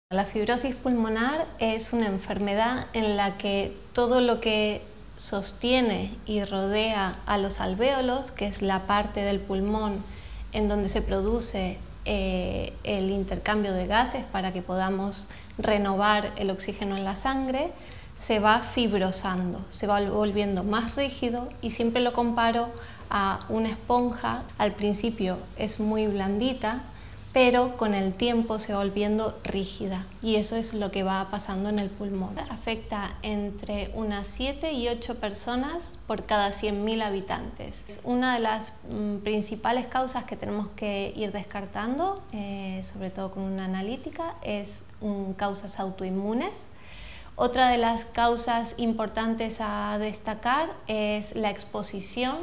La fibrosis pulmonar es una enfermedad en la que todo lo que sostiene y rodea a los alvéolos, que es la parte del pulmón en donde se produce el intercambio de gases para que podamos renovar el oxígeno en la sangre, se va fibrosando, se va volviendo más rígido, y siempre lo comparo a una esponja. Al principio es muy blandita, pero con el tiempo se va volviendo rígida, y eso es lo que va pasando en el pulmón. Afecta entre unas 7 y 8 personas por cada 100.000 habitantes. Una de las principales causas que tenemos que ir descartando, sobre todo con una analítica, es causas autoinmunes. Otra de las causas importantes a destacar es la exposición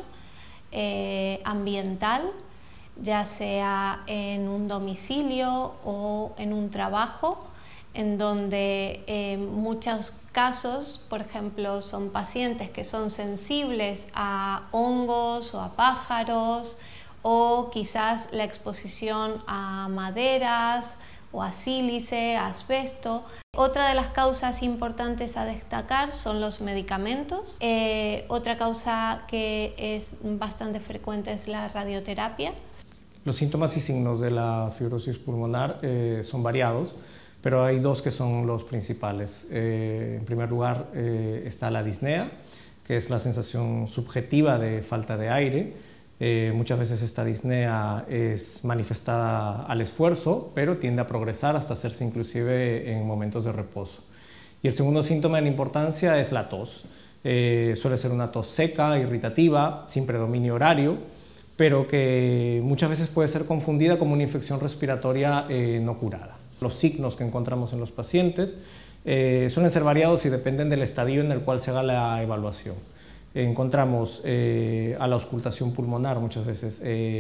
ambiental, ya sea en un domicilio o en un trabajo, en donde en muchos casos, por ejemplo, son pacientes que son sensibles a hongos o a pájaros, o quizás la exposición a maderas o a sílice, a asbesto. Otra de las causas importantes a destacar son los medicamentos. Otra causa que es bastante frecuente es la radioterapia. Los síntomas y signos de la fibrosis pulmonar son variados, pero hay dos que son los principales. En primer lugar está la disnea, que es la sensación subjetiva de falta de aire. Muchas veces esta disnea es manifestada al esfuerzo, pero tiende a progresar hasta hacerse inclusive en momentos de reposo. Y el segundo síntoma de importancia es la tos. Suele ser una tos seca, irritativa, sin predominio horario, pero que muchas veces puede ser confundida como una infección respiratoria no curada. Los signos que encontramos en los pacientes suelen ser variados y dependen del estadio en el cual se haga la evaluación. Encontramos a la auscultación pulmonar muchas veces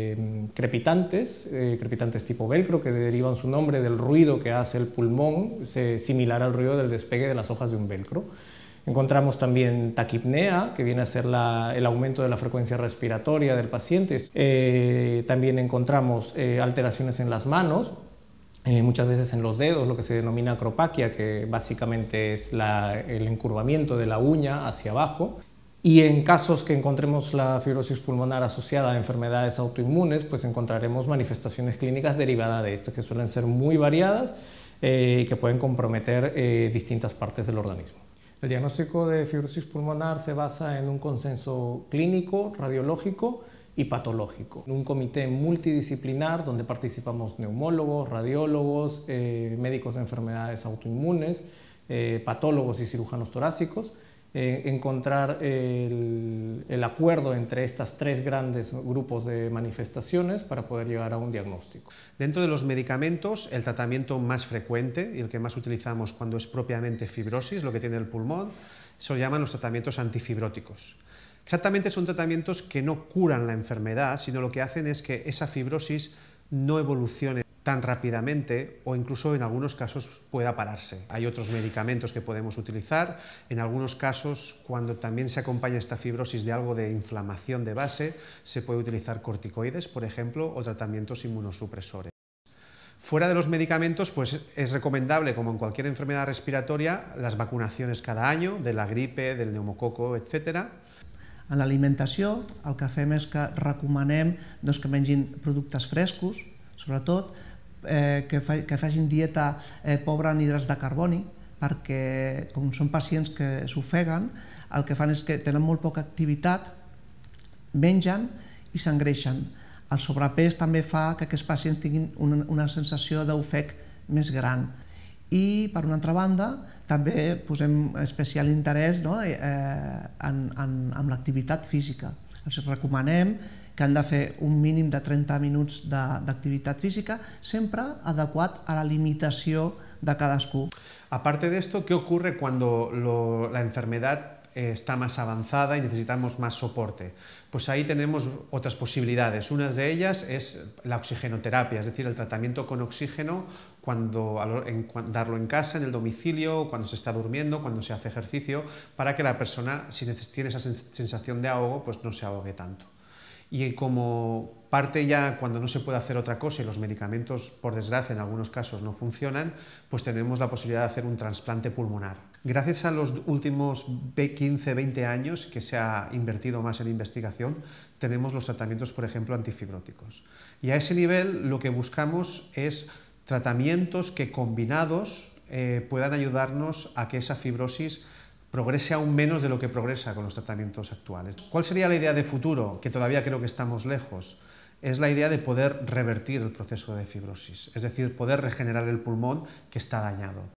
crepitantes tipo velcro, que derivan su nombre del ruido que hace el pulmón, similar al ruido del despegue de las hojas de un velcro. Encontramos también taquipnea, que viene a ser el aumento de la frecuencia respiratoria del paciente. También encontramos alteraciones en las manos, muchas veces en los dedos, lo que se denomina acropaquia, que básicamente es el encurvamiento de la uña hacia abajo. Y en casos que encontremos la fibrosis pulmonar asociada a enfermedades autoinmunes, pues encontraremos manifestaciones clínicas derivadas de estas, que suelen ser muy variadas y que pueden comprometer distintas partes del organismo. El diagnóstico de fibrosis pulmonar se basa en un consenso clínico, radiológico y patológico. Un comité multidisciplinar donde participamos neumólogos, radiólogos, médicos de enfermedades autoinmunes, patólogos y cirujanos torácicos. Encontrar el acuerdo entre estas tres grandes grupos de manifestaciones para poder llegar a un diagnóstico. Dentro de los medicamentos, el tratamiento más frecuente y el que más utilizamos cuando es propiamente fibrosis, lo que tiene el pulmón, se lo llaman los tratamientos antifibróticos. Exactamente, son tratamientos que no curan la enfermedad, sino lo que hacen es que esa fibrosis no evolucione tan rápidamente, o incluso en algunos casos pueda pararse. Hay otros medicamentos que podemos utilizar. En algunos casos, cuando también se acompaña esta fibrosis de algo de inflamación de base, se puede utilizar corticoides, por ejemplo, o tratamientos inmunosupresores. Fuera de los medicamentos, pues es recomendable, como en cualquier enfermedad respiratoria, las vacunaciones cada año, de la gripe, del neumococo, etc. En l'alimentació, el que fem és que recomanem que mengin productes frescos, sobretot, que facin dieta pobra en hidrats de carboni, perquè com són pacients que s'ofeguen, el que fan és que tenen molt poca activitat, mengen i s'engreixen. El sobrepès també fa que aquests pacients tinguin una sensació d'ofec més gran. I, per una altra banda, també posem especial interès en l'activitat física. Els recomanem que han de fer un mínim de 30 minuts d'activitat física, sempre adequat a la limitació de cadascú. Aparte de esto, ¿qué ocurre cuando la enfermedad está más avanzada y necesitamos más soporte? Pues ahí tenemos otras posibilidades. Una de ellas es la oxigenoterapia, es decir, el tratamiento con oxígeno, darlo en casa, en el domicilio, cuando se está durmiendo, cuando se hace ejercicio, para que la persona, si tiene esa sensación de ahogo, pues no se ahogue tanto. Y como parte ya cuando no se puede hacer otra cosa y los medicamentos, por desgracia, en algunos casos no funcionan, pues tenemos la posibilidad de hacer un trasplante pulmonar. Gracias a los últimos 15, 20 años que se ha invertido más en investigación, tenemos los tratamientos, por ejemplo, antifibróticos. Y a ese nivel lo que buscamos es tratamientos que combinados puedan ayudarnos a que esa fibrosis progrese aún menos de lo que progresa con los tratamientos actuales. ¿Cuál sería la idea de futuro? Que todavía creo que estamos lejos. Es la idea de poder revertir el proceso de fibrosis, es decir, poder regenerar el pulmón que está dañado.